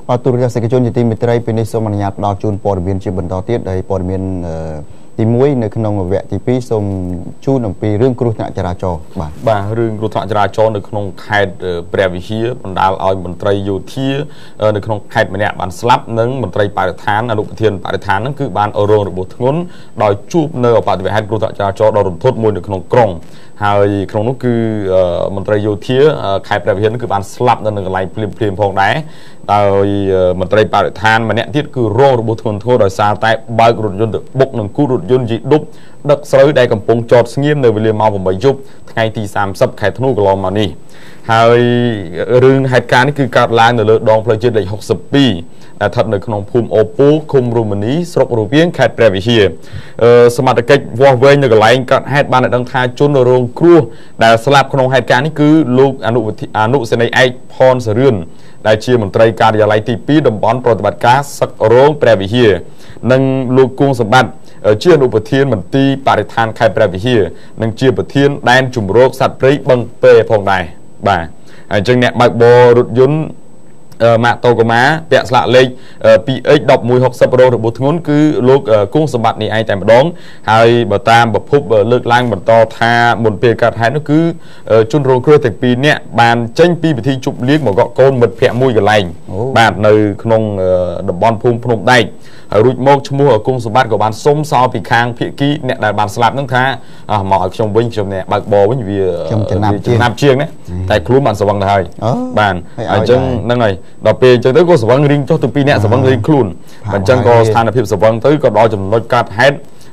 và tôi sẽ cái chuyện gì tìm trai bên đây số mà nhạt đào chun bỏ biển chỉ bận đào tiết đây bỏ biển thì muối nơi khung vẽ thì pi xong chun làm pi rương cột nhạc chả cho bà rương cột nhạc chả cho nơi khung khai bè vị trí bận đào ao bận trai dù thia nơi khung khai mình nè bạn slap nâng bận trai bài thán anh lục thiên bài thán nâng cứ bàn ở rong được bột ngón đòi chụp nơi ở bài về hai cột nhạc chả cho đòi đồn thốt môi nơi khung krong hai khung nó cứ bận trai dù thia khai bè vị trí nó cứ bàn slap nâng cái lại phim phong đá đòi bận trai bài thán mà nè thiết cứ rong được bột ngón thua đòi sao tại bao rụt yun được bốc nâng cú rụt yun dị đúc đất sới đây cầm pung chọt nghiêm nơi về mau bảy giúp ngày thì sám sắp khai thnu của mà nì hai rừng hai cá cứ cắt lá nơi lợn đong plei chết lại học sập pi thật nơi không phum opo khum rumani sọc rùa viên khai previsie smart cách vò vơi nơi cái lái cắt hai ban lại đang thay chôn ở rong cua đã slap không hai cá cứ lúc anu sẽ này ai pon sờ rươn đại chia một trai cá để lại tí pi đầm bón pro bát cá sắc rong previsie nâng lục cung sập bát chia nụ bờ thiên mình ti bà than khai bè về here nâng chia bờ thiên đan chùm rốt sạt prey bằng pe phong đài bà chân nẹt bạc bò rụt dún mạ tàu của má vẹn lạ lên ph đọc mùi học sập rô được bột ngón cứ lúc cung sập bát này ai tại mà đón hai bờ tam bờ phúc lực lang bờ to tha một pe cắt hai nó cứ chun rong cưa thành pi nẹt bàn tranh pi bị thi chụp liếc một gọ côn mật phẹ mùi cái lành bàn nơi không đập bon phun phun đầy rụt mốc mua ở cung số bát của bạn sống so bị khang phía kỹ nè là bạn slap nước tha mọi trong binh trong nè bạc bò với vì nam chiêng đấy tại club bạn sờ văng thời bàn chân năng này đọc về chân tới có sờ văng riêng cho từ pi nè sờ văng riêng club bạn chân có than là phim sờ văng tới có đó chừng nói cắt hết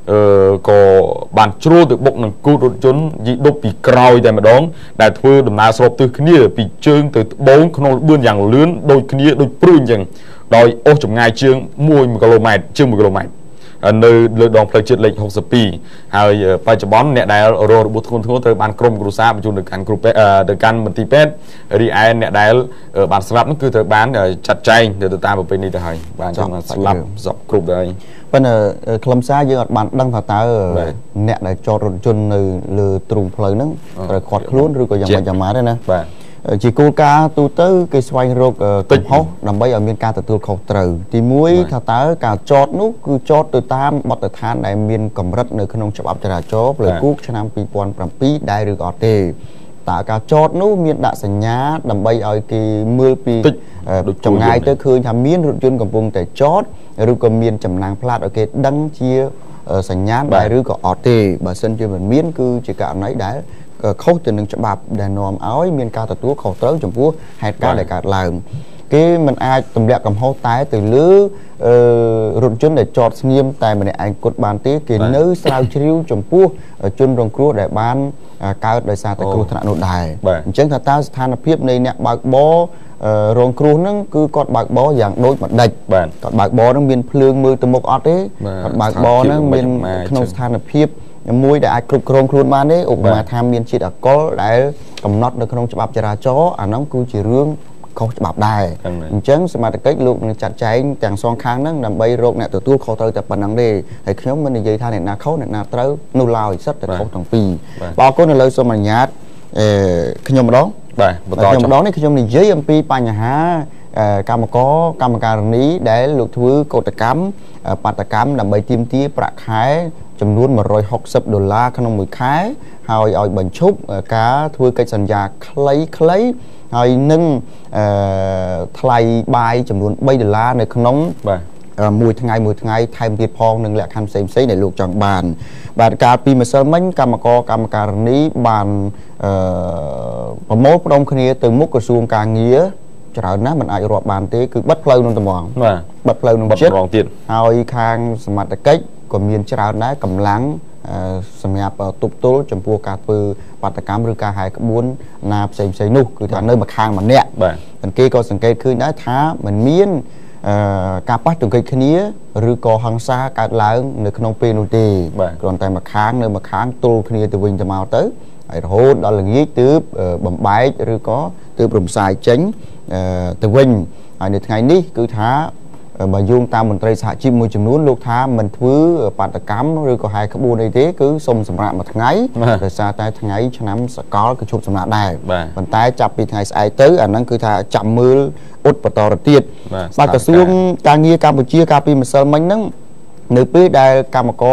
có bạn trôi được bốc năng cút rụt chốn dị đục bị còi tại mà đón đại thưa đầm na sọp từ kia bị trương từ bốn không bươn dạng lớn đôi kia đôi pruin chẳng đòi ô chục ngày chương mua một km chương 1 km nơi lựa đòn plei chết lệnh 60 piហើយបច្ចុប្បន្នអ្នកដែលរងរបួសធ្ងន់ធ្ងរត្រូវបានក្រុមគ្រួសារបញ្ជូនទៅកាន់គ្រូពេទ្យទៅកាន់មន្ទីរពេទ្យរីឯអ្នកដែលបានស្លាប់នោះគឺត្រូវបានចាត់ចែងទៅតាមប្រពៃណីទៅហើយបានចង់ស្លាប់សពគ្រប់ទៅហើយប៉ុន្តែខ្លឹមសារយើងអត់បានដឹងថាតើអ្នកដែលចតរថយន្តនៅលើទ្រូងផ្លូវហ្នឹងត្រូវខាត់ខ្លួនឬក៏យ៉ាងម៉េចយ៉ាងម៉ាទេណាបាទជាគោលការណ៍ទូទៅគេស្វែងរកកំហុសដើម្បីឲ្យមានការទទួលខុសត្រូវទី1ថាតើការចតនោះគឺចតទៅតាមបទដ្ឋានដែលមានកម្រិតនៅក្នុងច្បាប់ចរាចរណ៍ផ្លូវគូកឆ្នាំ2007ដែរឬក៏អត់ទេតើការចតនោះមានដាក់សញ្ញាដើម្បីឲ្យគេមើលពីចម្ងាយទៅឃើញថាមានរថយន្តកំពុងតែចតឬក៏មានចំណាំងផ្លាតឲ្យគេដឹងជាសញ្ញាដែរឬក៏អត់ទេបើសិនជាមិនមានគឺជាករណីដែលខុសទៅនឹងច្បាប់ដែលនាំឲ្យមានការទទួលខុសត្រូវចំពោះហេតុការណ៍ដែលកើតឡើងគេមិនអាចទម្លាក់កំហុសតែទៅលើរថយន្តដែលចតស្ងៀមតែម្នាក់ឯងគត់បានទេគេនៅស្រាវជ្រាវចំពោះជនរងគ្រោះដែលបានកើតដោយសារតែគ្រោះថ្នាក់នោះដែរអញ្ចឹងថាតើស្ថានភាពនៃអ្នកបើកបររងគ្រោះហ្នឹងគឺគាត់បើកបរយ៉ាងដូចម្ដេចគាត់បើកបរហ្នឹងមានភ្លើងមើលទៅមុខអត់ទេគាត់បើកបរហ្នឹងមានក្នុងស្ថានភាពមួយដែលអាចគ្រប់គ្រងខ្លួនបានទេឧបមាថាមានជាតិអាល់កុលដែលកំណត់នៅក្នុងច្បាប់ចរាចរណ៍អាហ្នឹងគឺជារឿងខុសច្បាប់ដែរអញ្ចឹងសមាជិកលោកនឹងចាត់ចែងទាំងសងខាងហ្នឹងដើម្បីរកអ្នកទទួលខុសត្រូវតែប៉ុណ្្នឹងទេហើយខ្ញុំមិននិយាយថាអ្នកណាខុសអ្នកណាត្រូវនោះឡើយសិតតែខុសទាំងពីរបាទអរគុណឥឡូវសូមអនុញ្ញាតខ្ញុំម្ដងបាទបន្តខ្ញុំម្ដងនេះខ្ញុំនិយាយអំពីបញ្ហាកម្មការនីដែលលោកធ្វើកោតកម្មបាតកម្មដើម្បីទាមទារប្រាក់ខែចំនួន$160ក្នុងមួយខែហើយឲ្យបញ្ឈប់ការធ្វើកិច្ចសន្យាខ្លីៗហើយនឹងថ្លៃបាយចំនួន$3នៅក្នុងមួយថ្ងៃថែមទៀតផងនឹងលក្ខខណ្ឌផ្សេងៗដែលលោកចង់បានបាទកាលពីម្សិលមិញកម្មការនីបានប្រមូលផ្ដុំគ្នាទៅមុខក្រសួងការងារច្រើនណាស់មិនអាចរាប់បានទេគឺបិទផ្លូវនឹងត្មងបិទផ្លូវនឹងចិត្តហើយខាងសមត្ថកិច្ចក៏មានច្រើនដែរកម្លាំងសម្រាប់ទប់ទល់ចំពោះការធ្វើបាតកម្មឬការហែក្បួនណាផ្សេងនោះគឺថានៅម្ខាងម្នាក់បាទគេក៏សង្កេតឃើញដែរថាมันមានការប៉ះទង្គិចគ្នាឬក៏ហិង្សាកើតឡើងនៅក្នុងពេលនោះទេគ្រាន់តែម្ខាងនៅម្ខាងទល់គ្នាទៅវិញទៅមកទៅហើយរហូតដល់ល្ងាចទើបបំបែកឬក៏ទើបរំសាយចេញទៅវិញហើយនៅថ្ងៃនេះគឺថា bà dương tam mình tây xã chim môi trường núi lúc tha mình thứ bạn ta cắm rồi có hai cái buôn đây thế cứ xông sầm rạ một tháng ấy rồi xa tay tháng ấy cho nắm sẽ có cái chụp sầm rạ đài bàn tay chập bị ngày ai tới anh năng cứ tha chậm mưa út và to tiệt ba cái xuống ca nghe Campuchia cà phê mà sơ mình nắng nếu biết đây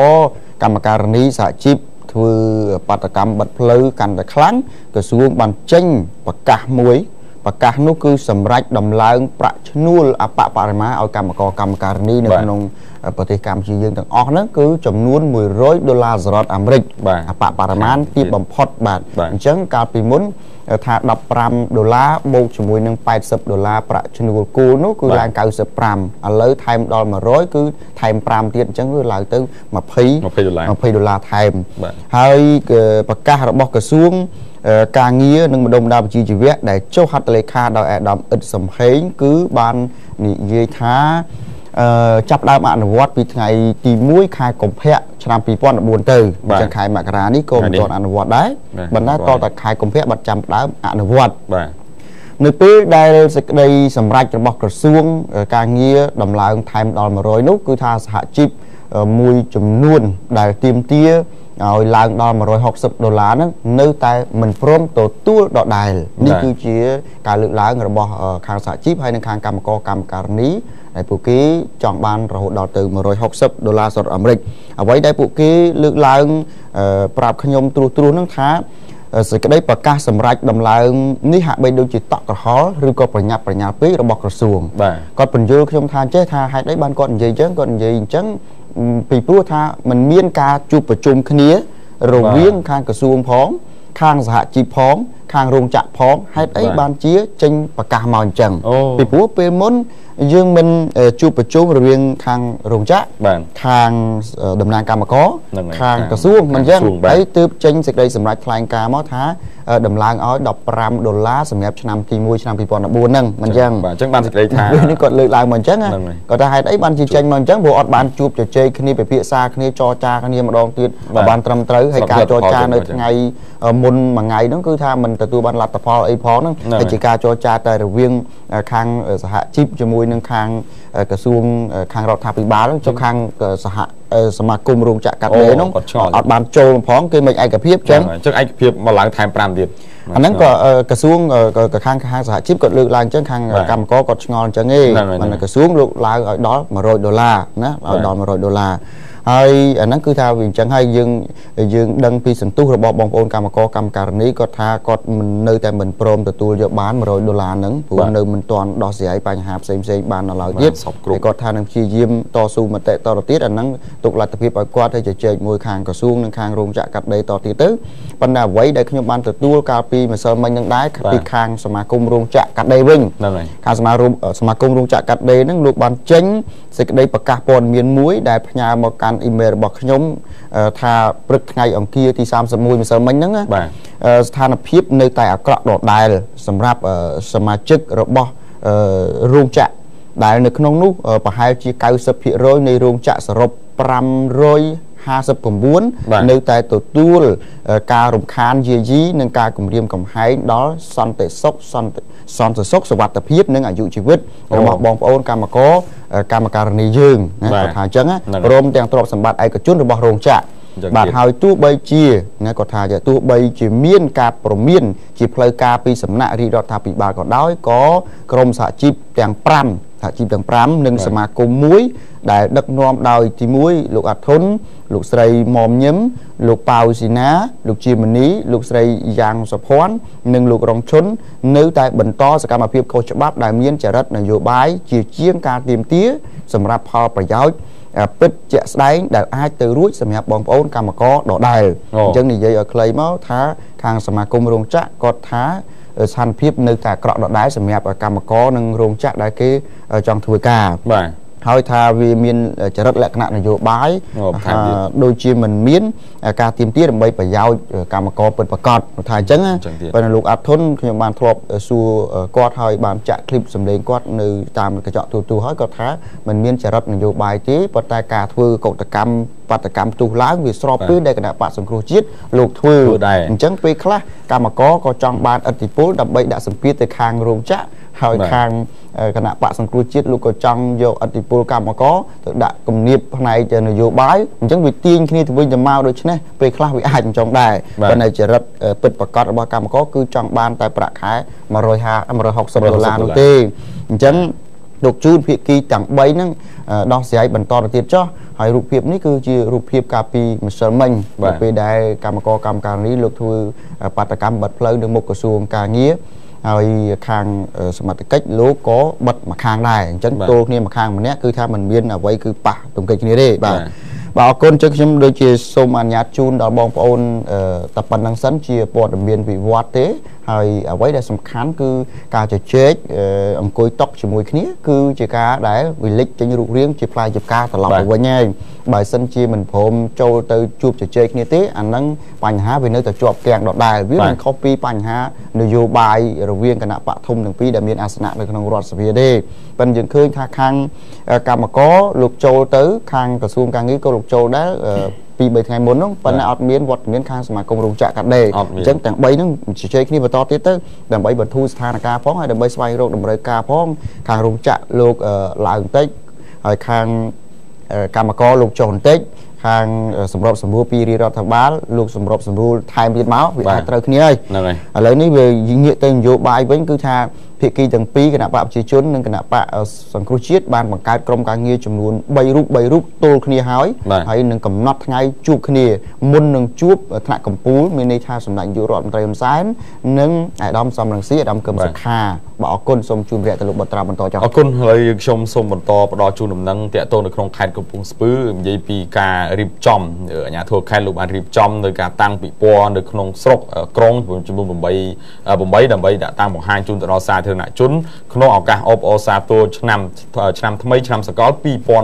cam cà ní xã chim thứ bạn ta cắm bật lư cành để kháng cái xuống bàn chênh và cả muối và cả nó cứ sầm rách đầm lang bạc nuôi bạc bạc má ở cam cà ní này nôngประเทศกัมพูชีយើងទាំងអស់ហ្នឹងគឺចំនួន$100សហរដ្ឋអាមេរិកបាទបរិមាណទីបំផុតបាទអញ្ចឹងកាលពីមុនថា$15បូកជាមួយនឹង$80ប្រាក់ឈ្នួលគូលនោះគឺឡើង95ឥឡូវថែមដល់100គឺថែម5ទៀតអញ្ចឹងគឺឡើងទៅ$20ថែមហើយប្រកាសរបស់ក្រសួងការងារនិងម្ដុំម្ដាលវិជ្ជាជីវៈដែលចុះហត្ថលេខាដោយអាដាមអ៊ិតសំហេងគឺបាននិយាយថាចាប់ដើមអនុវត្តពីថ្ងៃទី1ខែកុម្ភៈឆ្នាំ2014ទៅអញ្ចឹងខែមករានេះក៏មិនទាន់អនុវត្តដែរប៉ុន្តែតតែខែកុម្ភៈបាត់ចាំដើមអនុវត្តបាទនៅពេលដែលសេចក្តីសម្រេចរបស់ក្រសួងការងារដំឡើងថែមដល់100នោះគឺថាសហជីពមួយចំនួនដែលទាមទារឲ្យឡើងដល់$160ហ្នឹងនៅតែមិនព្រមទទួលដដែលនេះគឺជាការលើកឡើងរបស់ខាងសហជីពហើយនិងខាងកម្មការនីដែលពួកគេចង់បានរហូតដល់ទៅ$160សហរដ្ឋអាមេរិកអ្វីដែលពួកគេលើកឡើងប្រាប់ខ្ញុំត្រួសហ្នឹងថាសេចក្តីប្រកាសសម្រេចដំឡើងនេះហាក់បីដូចជាតក់ក្រហល់ឬក៏ប្រញាប់ប្រញាល់ពេករបស់ក្រសួងគាត់បញ្យល់ខ្ញុំថាចេះថាហេតុអីបានគាត់និយាយអញ្ចឹងគាត់និយាយអញ្ចឹងពីព្រោះថាมันមានការជួបប្រជុំគ្នារវាងខាងក្រសួងផងខាងសហជីពផងខាងរោងចក្រផងហេតុអីបានជាចេញប្រកាសមកអញ្ចឹងពីព្រោះពេលមុនយើងមិនជួបប្រជុំរវាងខាងរោងចក្រខាងតំណាងគណៈកម្មការខាងក្រសួងមិនអញ្ចឹងហើយទើបចេញសេចក្តីសម្រេចថ្លែងការណ៍មកថាដំឡើងឲ្យ$15សម្រាប់ឆ្នាំទី1ឆ្នាំ2014ហ្នឹងមិនអញ្ចឹងបាទអញ្ចឹងបានសេចក្តីថានេះគាត់លើកឡើងមកអញ្ចឹងគាត់ថាហេតុអីបានជាចេញមកអញ្ចឹងព្រោះអត់បានជួបជជែកគ្នាពិភាក្សាគ្នាចរចាគ្នាម្ដងទៀតបានត្រឹមត្រូវហើយការចរចានៅថ្ងៃមុនមួយថ្ងៃហ្នឹងគឺថាមិនទទួលបានលទ្ធផលអីផងហ្នឹងតែជាការចរចាតែរវាងខាងសហជីពជាមួយនឹងខាងក្រសួងខាងរដ្ឋាភិបាលចុះខាងសមាគមរោងចក្រកាត់ដេរហ្នឹងអត់បានចូលផងគេមិនឯកភាពចឹងឯកភាពមកឡើងថែម5ទៀតអាហ្នឹងក៏ក្រសួងខាងសហជីពគាត់លើកឡើងចឹងខាងកម្មករគាត់ឆ្ងល់ចឹងឯងក្រសួងលើកឡើងឲ្យដល់$100ណាឲ្យដល់$100ហើយអាហ្នឹងគឺថាវាអញ្ចឹងហើយយើងដឹងពីសន្ទុះរបស់បងប្អូនកម្មការនីគាត់ថាគាត់នៅតែមិនព្រមទទួលយកបាន$100ហ្នឹងព្រោះនៅមិនទាន់ដោះស្រាយបញ្ហាផ្សេងបានដល់ឡើយទៀតហើយគាត់ថានឹងព្យាយាមតស៊ូមតិតទៅទៀតអាហ្នឹងទុកលទ្ធភាពឲ្យគាត់ទៅជជែកមួយខាងក្រសួងនិងខាងរោងចក្រកាត់ដេរតទៀតទៅប៉ុន្តែអ្វីដែលខ្ញុំបានទទួលកាលពីម្សិលមិញហ្នឹងដែរពីខាងសមាគមរោងចក្រកាត់ដេរវិញខាងសមាគមរោងចក្រកាត់ដេរហ្នឹងលោកបានចេញសេចក្តីប្រកាសព័ត៌មានមួយដែលផ្ញើមកកាន់អ៊ីមែលរបស់ខ្ញុំថាព្រឹកថ្ងៃអង្គារទី31ម្សិលមិញហ្នឹងស្ថានភាពនៅតែអាក្រក់ដដែលសម្រាប់សមាជិករបស់រោងចក្រដែលនៅក្នុងនោះប្រហែលជា90%នៃរោងចក្រសរុប559នៅតែទទួលការរំខានយាយីនិងការគំរាមកំហែងដល់សន្តិសុខសុវត្ថិភាពនិងអាយុជីវិតរបស់បងប្អូនកម្មការនីយើងណាគាត់ថាអញ្ចឹងព្រមទាំងទ្រព្យសម្បត្តិឯកជនរបស់រោងចក្របាទហើយទោះបីជាណាគាត់ថាទោះបីជាមានការព្រមានជាផ្លូវការពីសំណាក់រាជរដ្ឋាភិបាលក៏ដោយក៏ក្រមសហជីពទាំង5និងសមាគមមួយដែលដឹកនាំដោយទី1លោកអាធុនលោកស្រីមុំញឹមលោកប៉ៅស៊ីណាលោកជាមនីលោកស្រីយ៉ាងសុភ័ណ្ឌនិងលោករងឈុននៅតែបន្តសកម្មភាពខុសច្បាប់ដែលមានចរិតនយោបាយជាជាងការទាមទារសម្រាប់ផលប្រយោជន៍ពិតជាក់ស្ដែងដែលអាចទៅរួចសម្រាប់បងប្អូនកម្មករដដែលអញ្ចឹងនិយាយឲ្យខ្លីមកថាខាងសមាគមរោងចក្រគាត់ថាស្ថានភាពនៅតែអាក្រក់ដដែលសម្រាប់កម្មករនិងរោងចក្រដែលគេចង់ធ្វើការបាទហើយថាវាមានចរិតលក្ខណៈនយោបាយដូចជាមិនមានការទាមទារដើម្បីប្រយោជន៍កម្មករពិតប្រាកដថាអញ្ចឹងប៉ុន្តែលោកអាត់ធុនខ្ញុំបានធ្លាប់សួរគាត់ហើយបានចាក់ឃ្លីបសម្លេងគាត់នៅតាមកញ្ចក់ទូរហើយគាត់ថាមិនមានចរិតនយោបាយទេប៉ុន្តែការធ្វើកុតកម្មបាតកម្មទុះឡើងវាស្របពេលដែលគណៈបកសង្គ្រោះជាតិលោកធ្វើអញ្ចឹងពេលខ្លះកម្មករក៏ចង់បានឥទ្ធិពលដើម្បីដាក់សម្ពាធទៅខាងរោងចក្រហើយខាងគណៈបកសង្គ្រោះជាតិលោកក៏ចង់យកអធិពលកម្មករទៅដាក់គំនាបផ្នែកនយោបាយអញ្ចឹងវាទាញគ្នាទៅវិញទៅមកដូច្នេះពេលខ្លះវាអាចចង់ដែរប៉ុន្តែចរិតពិតប្រាកដរបស់កម្មករគឺចង់បានតែប្រាក់ខែ$160នោះទេអញ្ចឹងលោកជូនភាគីទាំង3ហ្នឹងដោះស្រាយបន្តទៅទៀតចុះហើយរូបភាពនេះគឺជារូបភាពកាលពីម្សិលមិញពេលដែលកម្មការនេះលោកធ្វើបាតកម្មបិទផ្លូវនៅមុខក្រសួងការងារហើយខាងសមត្ថកិច្ចលោកក៏បិទមួយខាងដែរអញ្ចឹងទល់គ្នាមួយខាងម្នាក់គឺថាมันមានអ្វីគឺប៉ះទង្គិចគ្នាទេបាទបាទអរគុណចឹងខ្ញុំដូចជាសូមអនុញ្ញាតជូនដល់បងប្អូនតែប៉ុណ្្នឹងសិនជាព័ត៌មានវិវត្តទេហើយអ្វីដែលសំខាន់គឺការជជែកអង្គុយតុជាមួយគ្នាគឺជាការដែលវិលិចចេញរូបរាងជាផ្លែជាផ្កាត្រឡប់ទៅវិញហើយបើសិនជាមិនព្រមចូលទៅជួបជជែកគ្នាទេអាហ្នឹងបញ្ហាវានៅតែជាប់គាំងដដែលវាមិនខុសពីបញ្ហានយោបាយរវាងគណៈបកធំទាំងពីរដែលមានអាសនៈនៅក្នុងរដ្ឋសភាទេប៉ុន្តែយើងឃើញថាខាងកម្មករលោកចូលទៅខាងក្រសួងការងារក៏លោកចូលដែរ2-3ថ្ងៃមុនហ្នឹងប៉ុន្តែអត់មានវត្តមានខាងសមាគមរោងចក្រកាត់ដេរអញ្ចឹងទាំង3ហ្នឹងជជែកគ្នាបន្តទៀតទៅដើម្បីបន្ធូរស្ថានភាពផងហើយដើម្បីស្វែងរកតម្រូវការផងខាងរោងចក្រលោកឡើងបន្តិចហើយខាងកម្មករលោកចុះបន្តិចខាងសម្របសម្រួលពីរដ្ឋបាលលោកសម្របសម្រួលថែមទៀតមកវាអាចត្រូវគ្នាហើយឥឡូវនេះវាងាកទៅនយោបាយវិញគឺថាភាគីទាំងពីរគណៈបកប្រជាជននិងគណៈបកសង្គ្រោះជាតិបានបង្កើតក្រុមការងារចំនួន3រូបទល់គ្នាហើយនឹងកំណត់ថ្ងៃជួបគ្នាមុននឹងជួបថ្នាក់កម្ពុជាមានន័យថាសម្ដេចនាយករដ្ឋមន្ត្រីហ៊ុនសែននិងអាដាមសំរងស៊ីអាដាមកឹមសុខាបាទអរគុណសូមជូនវគ្គទៅលោកបត្រាបន្តចុះអរគុណហើយខ្ញុំសូមបន្តផ្ដល់ជូនដំណឹងតាក់ទងនៅក្នុងខេត្តកំពង់ស្ពឺនិយាយពីការរៀបចំអាជ្ញាធរខេត្តលោកបានរៀបចំនៅការតាំងពិព័រណ៍នៅក្នុងស្រុកក្រុងចំនួន8ដើម្បីដាក់តាំងបង្ហាញជូនទៅដល់សាធារណជនក្នុងឱកាសអបអរសាទរឆ្នាំថ្មីឆ្នាំសកល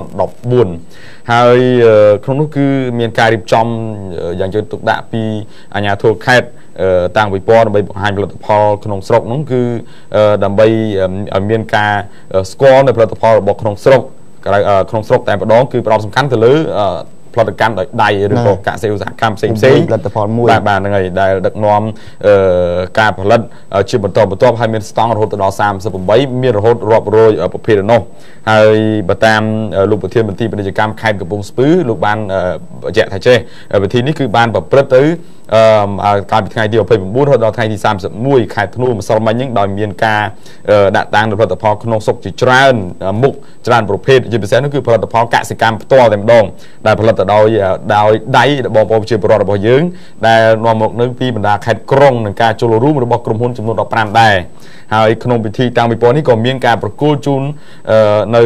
2014ហើយក្នុងនោះគឺមានការរៀបចំយ៉ាងយកទុកដាក់ពីអាជ្ញាធរខេត្តតាំងពិព័រណ៍ដើម្បីបង្ហាញផលិតផលក្នុងស្រុកនោះគឺដើម្បីឲ្យមានការស្គាល់នៅផលិតផលរបស់ក្នុងស្រុកតែម្ដងគឺផ្ដោតសំខាន់ទៅលើផលិតកម្មដោយដៃឬក៏កសិឧស្សាហកម្មផ្សេងផលិតផលមួយបាទហ្នឹងហើយដែលដឹកនាំការផលិតជាបន្តបន្ទាប់ហើយមានស្តង់រហូតដល់38មានរហូតរាប់រយប្រភេទនោះហើយបើតាមលោកប្រធានមន្ត្រីពាណិជ្ជកម្មខេត្តកំពង់ស្ពឺលោកបានបញ្ជាក់ថាចេះវិធីនេះគឺបានប្រព្រឹត្តទៅកាលពីថ្ងៃទី29រហូតដល់ថ្ងៃទី31ខែធ្នូម្សិលមិញហ្នឹងដោយមានការដាក់តាំងផលិតផលក្នុងស្រុកជាច្រើនមុខច្រើនប្រភេទជាពិសេសនោះគឺផលិតផលកសិកម្មផ្ទាល់តែម្ដងដែលផលិតដោយដៃបងប្អូនប្រជាពលរដ្ឋរបស់យើងដែលនាំមកនៅពីបណ្ដាខេត្តក្រុងនឹងការចូលរួមរបស់ក្រុមហ៊ុនចំនួន15ដែរហើយក្នុងពិធីតាំងពិព័រណ៍នេះក៏មានការប្រគល់ជូននៅ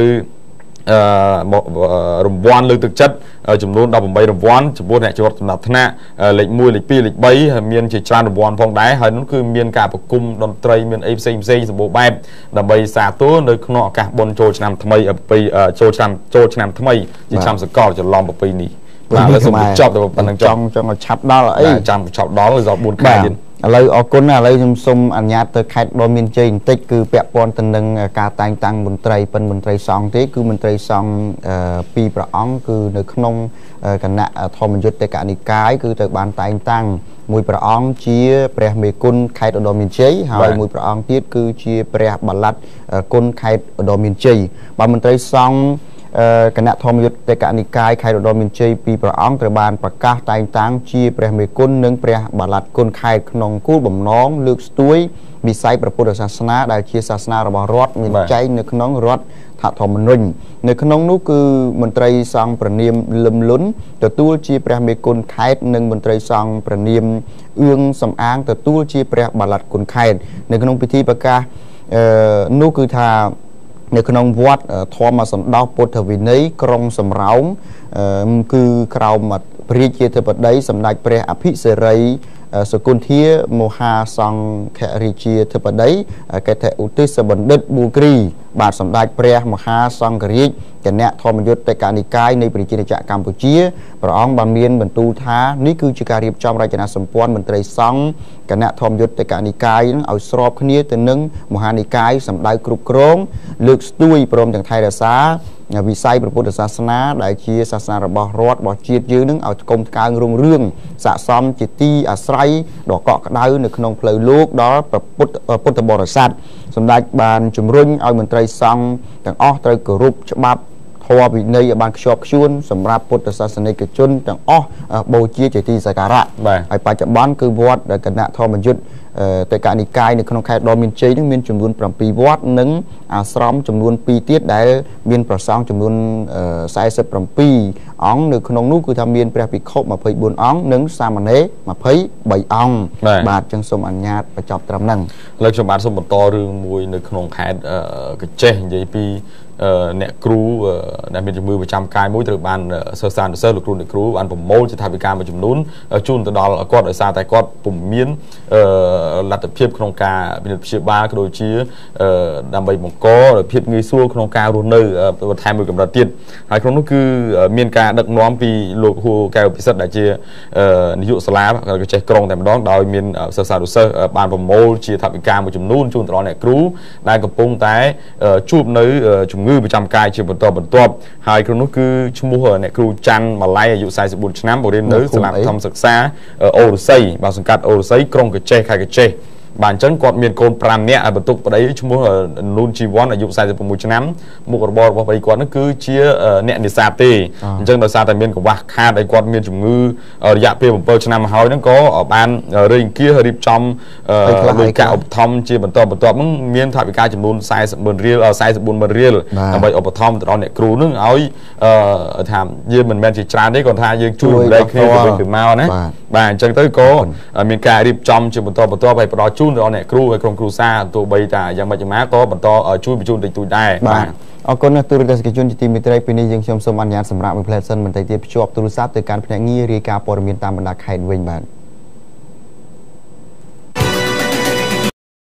រង្វាន់លើកទឹកចិត្តចំនួន18រង្វាន់ចំពោះអ្នកជាប់ចំណាត់ថ្នាក់លេខ1លេខ2លេខ3ហើយមានជាច្រើនរង្វាន់ផងដែរហើយនោះគឺមានការប្រគំតន្ត្រីមានអីផ្សេងសម្បូរបែបដើម្បីសាទរនៅក្នុងឱកាសបុណ្យចូលឆ្នាំថ្មីចូលឆ្នាំថ្មីជាឆ្នាំសកលច្រឡំប្រពៃណីបាទឥឡូវសូមបញ្ចប់ទៅប៉ុណ្្នឹងចង់ឲ្យឆាប់ដល់អីចាំឆាប់ដល់ដល់4ខែទៀតឥឡូវអរគុណឥឡូវខ្ញុំសូមអនុញ្ញាតទៅខេត្តដ៏មានជ័យបន្តិចគឺពាក់ព័ន្ធទៅនឹងការតែងតាំងមន្ត្រីមន្ត្រីសង្ឃទេគឺមន្ត្រីសង្ឃ2ព្រះអង្គគឺនៅក្នុងគណៈធម្មយុត្តិកនិកាយគឺត្រូវបានតែងតាំងមួយព្រះអង្គជាព្រះមេគុណខេត្តឧត្តរមានជ័យហើយមួយព្រះអង្គទៀតគឺជាព្រះបល្ល័តគុណខេត្តឧត្តរមានជ័យបាទមន្ត្រីសង្ឃគណៈធម្មយុត្តិកនិកាយខេត្តឧត្តរមានជ័យ2ព្រះអង្គត្រូវបានប្រកាសតែងតាំងជាព្រះមេគុណនិងព្រះបល្ល័តគុណខេត្តក្នុងគោលបំណងលើកស្ទួយវិស័យព្រះពុទ្ធសាសនាដែលជាសាសនារបស់រដ្ឋមានចែងនៅក្នុងរដ្ឋធម្មនុញ្ញនៅក្នុងនោះគឺមន្ត្រីសង្ឃព្រះនាមលឹមលុនទទួលជាព្រះមេគុណខេត្តនិងមន្ត្រីសង្ឃព្រះនាមអឿងសំអាងទទួលជាព្រះបល្ល័តគុណខេត្តនៅក្នុងពិធីប្រកាសនោះគឺថានៅក្នុងវត្តធម្មសណ្ដោសពុទ្ធវិន័យក្រុងសំរោងគឺក្រោមព្រះរាជាធិបតីសម្ដេចព្រះអភិសិរីសុគន្ធាមហាសង្ឃរាជាធិបតីកេដ្ឋឧទ្ទិសបណ្ឌិតប៊ូគ្រីបាទសម្ដេចព្រះមហាសង្ឃរាជគណៈធម្មយុត្តិកនិកាយនៃប្រជាជាតិកម្ពុជាព្រះអង្គបានមានបន្ទូលថានេះគឺជាការរៀបចំរចនាសម្ព័ន្ធមន្ត្រីសង្ឃគណៈធម្មយុត្តិកនិកាយនឹងឲ្យស្របគ្នាទៅនឹងមហានិកាយសម្ដៅគ្រប់គ្រងលើកស្ទួយព្រមទាំងថែរក្សាវិស័យព្រះពុទ្ធសាសនាដែលជាសាសនារបស់រដ្ឋរបស់ជាតិយើងនឹងឲ្យគុំកើងរុងរឿងស័ក្តិសមជាទីអាស្រ័យដ៏កក់ក្ដៅនៅក្នុងផ្លូវលោកដល់ពុទ្ធបរិស័ទសម្ដេចបានជំរុញឲ្យមន្ត្រីសង្ឃទាំងអស់ត្រូវគោរពច្បាប់ធម៌វិន័យឲ្យបានខ្ជាប់ខ្ជួនសម្រាប់ពុទ្ធសាសនិកជនទាំងអស់បូជាជាទីសក្ការៈហើយបច្ចុប្បន្នគឺវត្តគណៈធម្មយុត្តតេកនិកាយនៅក្នុងខេត្តដ៏មានជ័យនឹងមានចំនួន7វត្តនិងអាស្រមចំនួន2ទៀតដែលមានប្រសង់ចំនួន47អង្គនៅក្នុងនោះគឺថាមានព្រះភិក្ខុ24អង្គនិងសាមណេរ23អង្គបាទចឹងសូមអនុញ្ញាតបញ្ចប់ត្រឹមហ្នឹងឥឡូវខ្ញុំបាទសូមបន្តរឿងមួយនៅក្នុងខេត្តកញ្ចេះនិយាយពីអ្នកគ្រូដែលមានជំងឺប្រចាំកាយមួយត្រូវបានសិស្សលោកគ្រូអ្នកគ្រូបានប្រមូលជាថវិកាមួយចំនួនជូនទៅដល់គាត់ដោយសារតែគាត់ពុំមានលទ្ធភាពក្នុងការពិនិត្យព្យាបាលក៏ដូចជាដើម្បីបង្កភាពងាយស្រួលក្នុងការរស់នៅបន្ថែមមួយកម្រិតទៀតហើយក្នុងនោះគឺមានការដឹកនាំពីលោកហ៊ូកែវពិសិដ្ឋដែលជានាយកសាលាកញ្ចេះក្រុងតែម្ដងដោយមានសិស្សបានប្រមូលជាថវិកាមួយចំនួនជូនទៅដល់អ្នកគ្រូដែលកំពុងតែជួបនៅជំងឺប្រចាំកាយជាបន្តបន្ទាប់ហើយក្នុងនោះគឺឈ្មោះអ្នកគ្រូច័ន្ទម៉ាឡៃអាយុ44ឆ្នាំរៀននៅសាលាបឋមសិក្សាអូរស័យបាទសង្កាត់អូរស័យក្រុងកញ្ចេះខេត្តកញ្ចេះបាទអញ្ចឹងគាត់មានកូន5នាក់ឲ្យបន្ទុកប្តីឈ្មោះនូនជីវ័នអាយុ46ឆ្នាំមុខរបររបស់ប្តីគាត់នឹងគឺជាអ្នកនេសាទទេអញ្ចឹងដោយសារតែមានកង្វះខាតឲ្យគាត់មានជំងឺរយៈពេល7ឆ្នាំមកហើយហ្នឹងក៏បានរៃអង្គាសរៀបចំលុយកាក់ឧបត្ថម្ភជាបន្តបន្ទាប់ហ្នឹងមានថវិកាចំនួន40,000រៀល44,000រៀលដើម្បីឧបត្ថម្ភទៅដល់អ្នកគ្រូហ្នឹងឲ្យថាយើងមិនមែនជាច្រើនទេគាត់ថាយើងជួយរំលែកគ្នាទៅវិញទៅមកណាបាទអញ្ចឹងទៅក៏មានការរៀបចំជាបន្តបន្ទាប់ឲ្យផ្ដល់ជូនដល់អ្នកគ្រូហើយក្រុមគ្រួសារទោះបីតែយ៉ាងម៉េចយ៉ាងណាក៏បន្តជួយបញ្ជូនតិចតួចដែរបាទអរគុណទូរទស្សនិកជនជាទីមេត្រីពេលនេះយើងខ្ញុំសូមអនុញ្ញាតសម្រាប់មួយផ្លែសិនបន្តិចទៀតភ្ជាប់ទូរស័ព្ទទៅកាន់ភ្នាក់ងាររាយការណ៍ព័ត៌មានតាមបណ្ដាខេត្តវិញបាទ